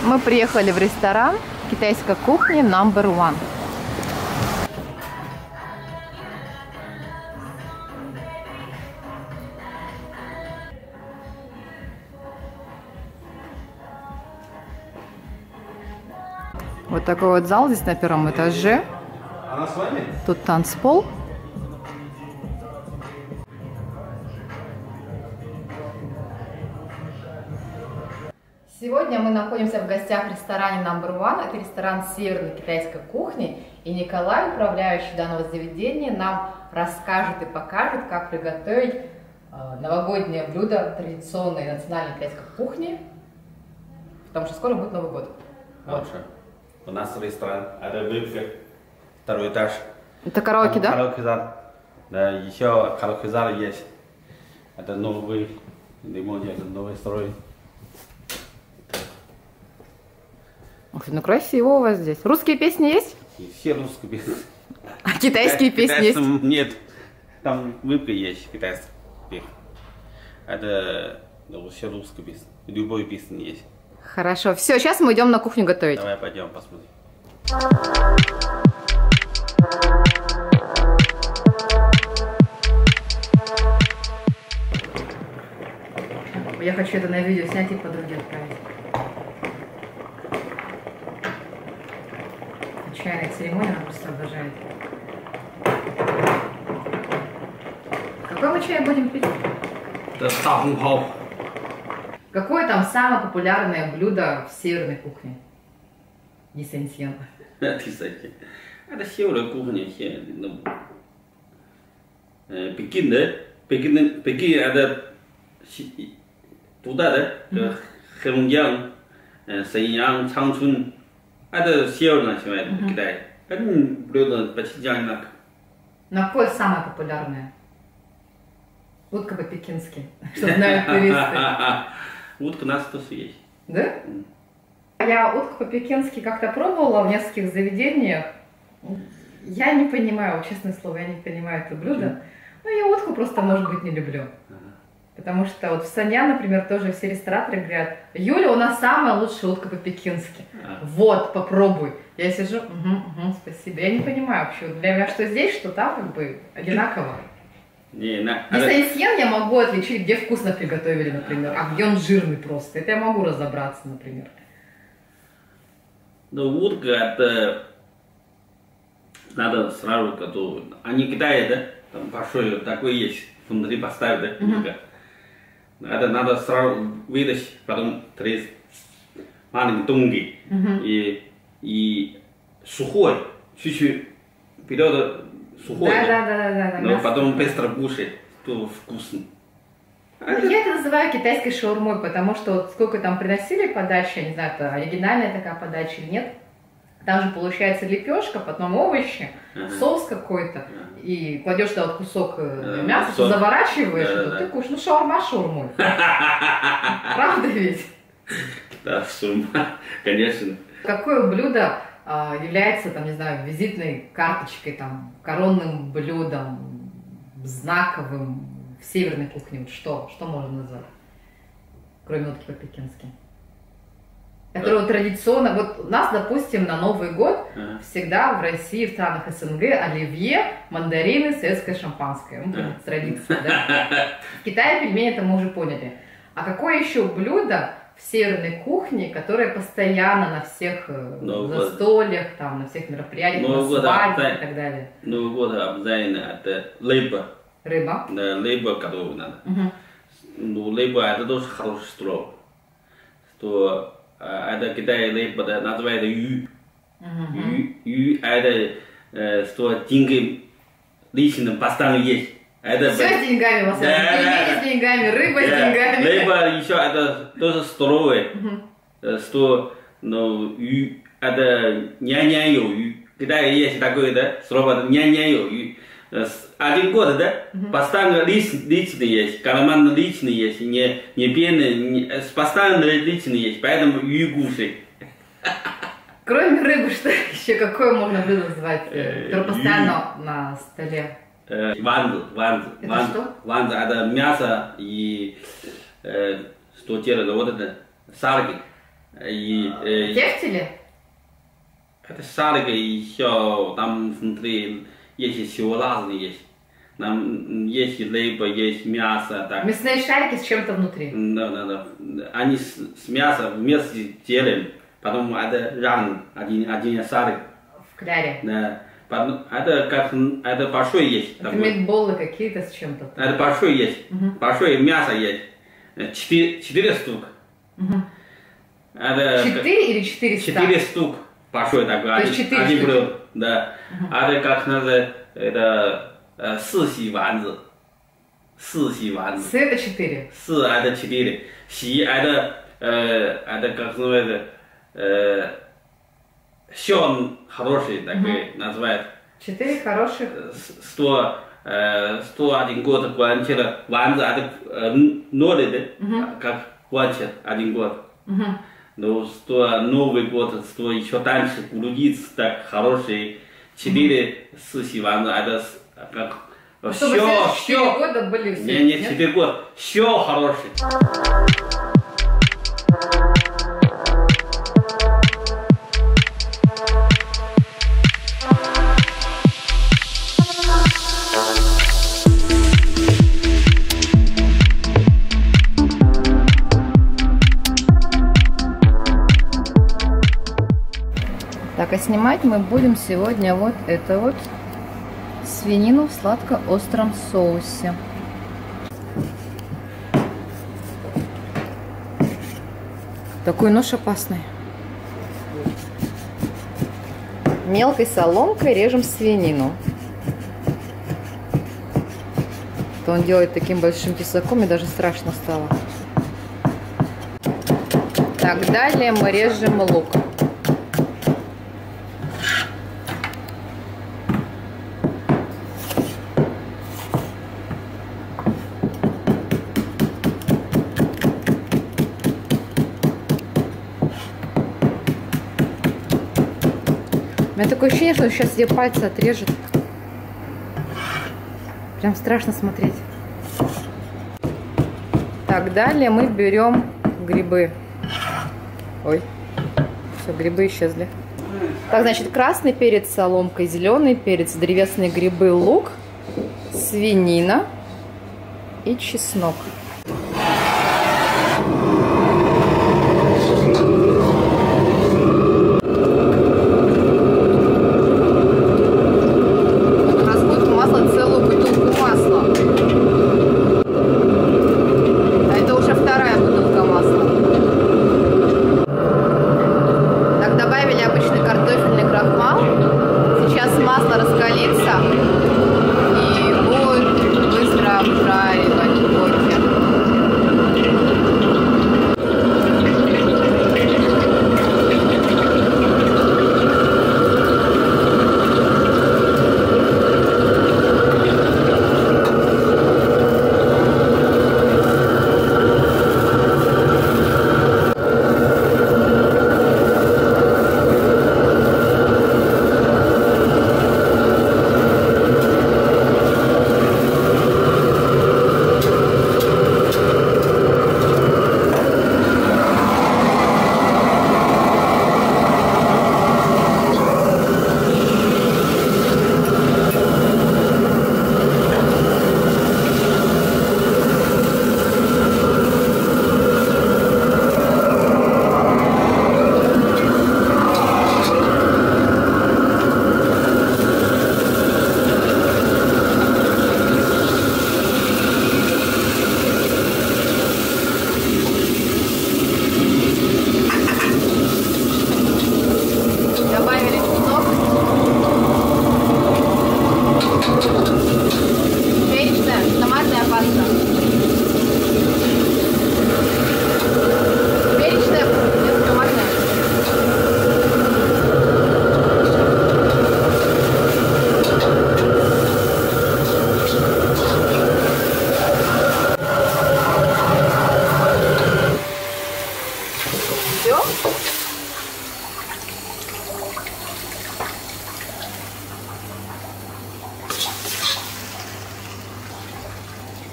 Мы приехали в ресторан китайской кухни Number One. Вот такой вот зал здесь на первом этаже. Она с вами? Тут танцпол. Сегодня мы находимся в гостях в ресторане Number One. Это ресторан северной китайской кухни. И Николай, управляющий данного заведения, нам расскажет и покажет, как приготовить новогоднее блюдо традиционной национальной китайской кухни. Потому что скоро будет Новый год. Хорошо. У нас ресторан, это вывеска, второй этаж. Это караоке, да? Караоке зал. Да, еще караоке зал есть. Это новый ремонт, это новый строй. Ух ты, ну красиво у вас здесь. Русские песни есть? Все русские песни. А китайские песни есть? Нет. Там вывеска есть, китайская песня. Это все русские песни. Любой песни есть. Хорошо. Все, сейчас мы идем на кухню готовить. Давай пойдем посмотрим. Я хочу это на видео снять и подруге отправить. Чайная церемония, она просто обожает. Какой мы чай будем пить? Это тахунхау. Какое там самое популярное блюдо в северной кухне? Нисэнсьен. Это северная кухня. Пекин, да? Пекин это туда, да? Хэунцзян, Шэньян, Чangchun. Это северная Китай. Это блюдо почти одинаково. Но какое самое популярное? Утка по-пекински, что знают туристы. Утка у нас тоже есть. Да? Я утку по-пекински как-то пробовала в нескольких заведениях. Я не понимаю, честное слово, я не понимаю это блюдо. Но я утку просто, может быть, не люблю. Потому что вот в Санья, например, тоже все рестораторы говорят: Юля, у нас самая лучшая утка по-пекински. Вот, попробуй. Я сижу, спасибо. Я не понимаю вообще, для меня что здесь, что там, как бы одинаково. Нисэнсьен я могу отличить, где вкусно приготовили, например, а где он жирный просто. Это я могу разобраться, например. Но утка это надо сразу готовить. Они в Китае, да? Там большой такой есть, внутри поставить, да? Утка. Это надо сразу вытащить, потом трезать маленькие тонкие и сухой, чуть-чуть вперед сухой. Да. Но потом быстро кушать, то вкусно. Я это называю китайской шаурмой, потому что вот сколько там приносили подачи, я не знаю, это оригинальная такая подача или нет. Там же получается лепешка, потом овощи, соус какой-то, и кладешь туда вот кусок мяса, ты заворачиваешь, ты кушаешь. Ну, шаурма шаурмой. Правда ведь? Да, шаурма, конечно. Какое блюдо является, там, не знаю, визитной карточкой, там, коронным блюдом, знаковым в северной кухне? Что можно назвать? Кроме утки по-пекински. Которого традиционно, вот у нас, допустим, на Новый год всегда в России, в странах СНГ оливье, мандарины, светское шампанское. Ну, традиция, да? В Китае пельмени, это мы уже поняли. А какое еще блюдо в северной кухне, которое постоянно на всех застольях, там, на всех мероприятиях, на свадьбах и так далее? Новый год обязательно это рыба. Рыба? Да, рыба готовить надо. Ну, рыба это тоже хороший строк. Что это Китай рыба называется ю. Ю это что деньги лично постоянно есть. Это все с деньгами, вас пельмени с деньгами, рыба с деньгами. Рыба еще это тоже здоровое. Что ну, ю это няня-ю. В Китае есть такое, да, слово няня-ю. 1 год, да? Постоянно личный есть, карман личный есть, не пены, постоянно личный есть, поэтому югуши. Кроме рыбы, что еще какое можно блюдо назвать, которое постоянно на столе? Ванзу. Это что? Ванзу это мясо и что делают, вот это сарги. Тефтели? Это шарик еще, там внутри есть еще разные есть. Там есть рыба, есть мясо. Так. Мясные шарики с чем-то внутри? Да. Они с мясом вместе делаем. Потом это ран, один шарик. В кляре? Да. Это большой есть. Это митболы какие-то с чем-то? Это большой есть. Большое мясо есть. 4 штук. Это 4 или 400? 4 штук. Большой такой. Один блюдо. Да. Это как надо, это 4洗丸子。4洗丸子。 4 это 4? 4 это 4. 洗 это как называется, счет хороший такой называют. 4 хороших. 101 год кончил. Ванза это 0, как кончил 1 год. Но 100 Новый год, 100 еще дальше блудиться так хороший. 4 4洗丸子 это как чтобы 4 года были все. Не 4 года. Все хороший. Так, а снимать мы будем сегодня вот это вот свинину в сладко-остром соусе. Такой нож опасный. Мелкой соломкой режем свинину. То он делает таким большим тесаком, мне даже страшно стало. Так, далее мы режем лук. У меня такое ощущение, что он сейчас себе пальцы отрежет. Прям страшно смотреть. Так, далее мы берем грибы. Ой, все, грибы исчезли. Так, значит, красный перец с соломкой, зеленый перец, древесные грибы, лук, свинина и чеснок.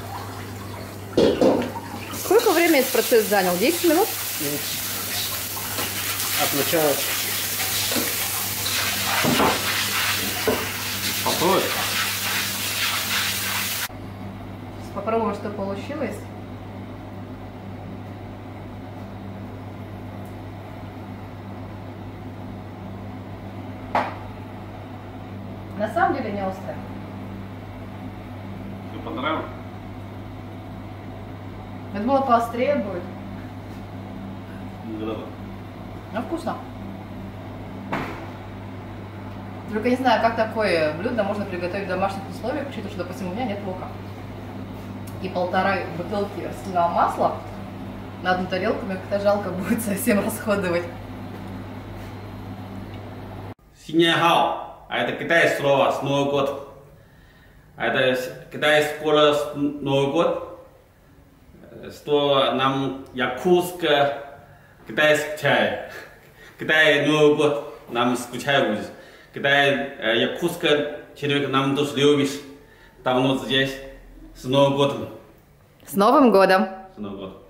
Сколько времени этот процесс занял? 10 минут? отмочают. Попробуй. Попробуем, что получилось. На самом деле не острое. Тебе понравилось? Я думала, поострее будет. Да. Но вкусно. Только не знаю, как такое блюдо можно приготовить в домашних условиях, учитывая, что, допустим, у меня нет лука. И 1,5 бутылки растительного масла на одну тарелку мне как-то жалко будет совсем расходовать. Синьяхао, а это китайское слово с Новый год. А это китайское слово с Новый год, что нам якутско китайский чай. Китай Новый год нам скучают. Китай якутско человек нам тоже любишь. Давно здесь. С Новым годом. С Новым годом! С Новым годом.